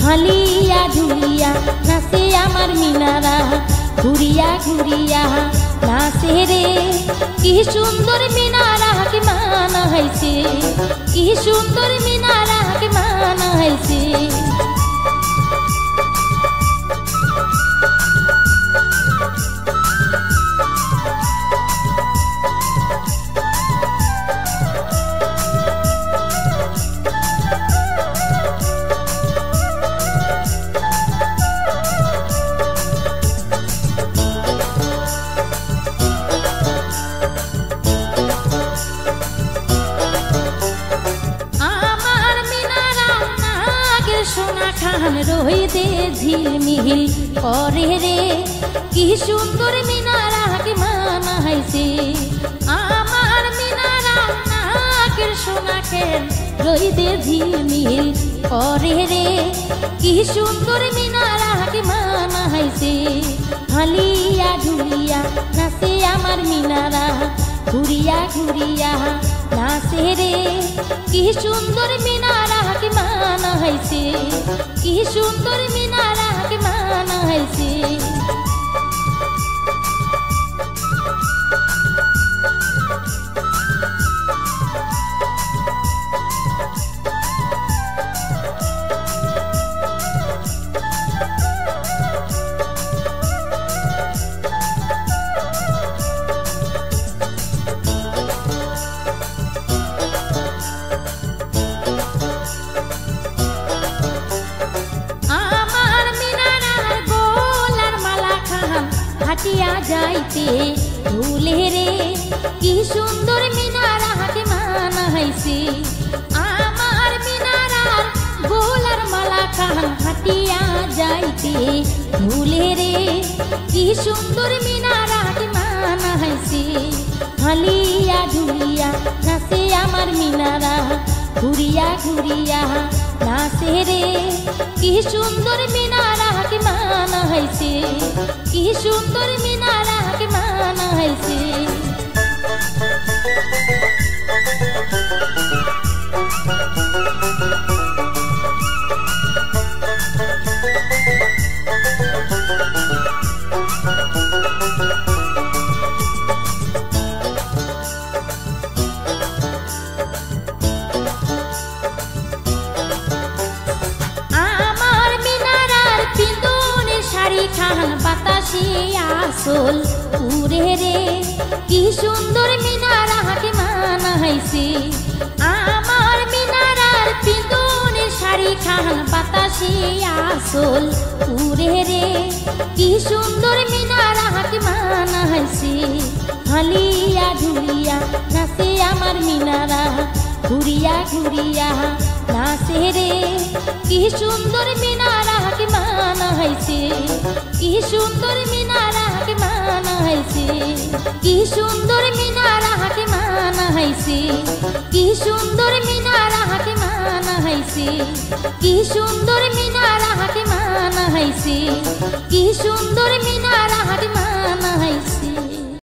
হালিয়া ঢুলিয়া নাচে আমার মিনারা, ঘুরিয়া ঘুরিয়া নাচে রে। কি সুন্দর মিনারা কে মানা হয়েছে, কি সুন্দর মিনারা কে মানা হয়েছে। সোনা খান রইতে ঝিলমিল করে রে। কি সুন্দর মিনারা কে মানা হয়েছে, আমার মিনারা নাকের সোনা খান রইতে ঝিলমিল করে রে। কি সুন্দর মিনারা কে মানা হয়েছে। হালিয়া ঢুলিয়া নাচে আমার মিনারা, ঘুরিয়া ঘুরিয়া নাচে রে। কি সুন্দর মিনারা কে মানা হয়েছে, কি সুন্দর মিনারা কে মানা হয়েছে। হাটিয়া যাইতে ভুলে রে। কি সুন্দর মিনারা কে মানা হয়েছে, আমার মিনারার গোলার মালা খান হাটিয়া যাইতে ভুলে রে। কি সুন্দর মিনারা কে মানা হয়েছে। হালিয়া ঢুলিয়া নাচে আমার মিনারা, ঘুরিয়া ঘুরিয়া নাচে রে। কি সুন্দর মিনারা কে মানা হয়েছে, কি সুন্দর মিনারা কে মানা হয়েছে। খান বাতাসে আসল উড়ে রে। কি সুন্দর মিনারা কে মানা হয়েছে, আমার মিনারার পিঁদনের শাড়ি খান বাতাসে আসল উড়ে রে। কি সুন্দর মিনারা কে মানা হয়েছে। হালিয়া ঢুলিয়া নাচে আমার মিনারা, ঘুরিয়া ঘুরিয়া নাচে রে। কি সুন্দর মিনারা কে মানা হয়েছে, কি সুন্দর মিনারা কে মানা হয়েছে। কি সুন্দর মিনারা কে মানা হয়েছে, কি সুন্দর মিনারা কে মানা হয়েছে। কি সুন্দর মিনারা কে মানা হয়েছে, কি সুন্দর মিনারা কে মানা হয়েছে।